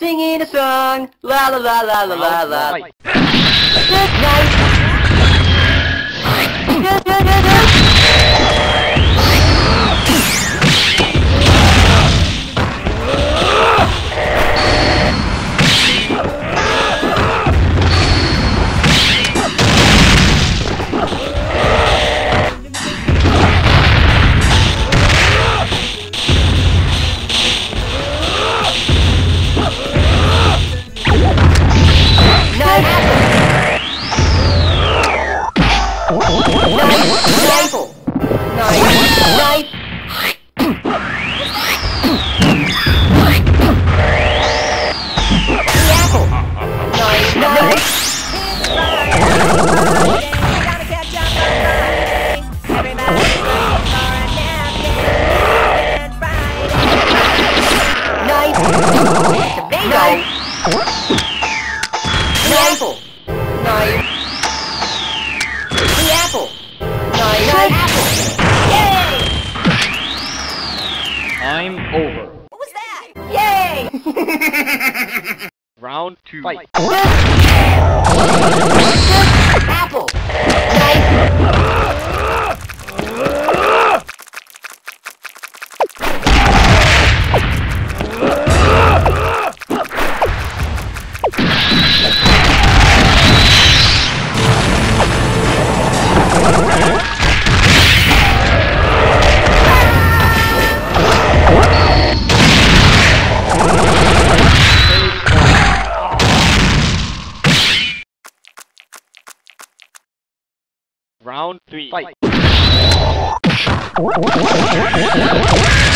singing a song, la la la la la la la. Good night. I'm over. What was that? Yay! Round 2. Fight. Apple. Round 3. Fight.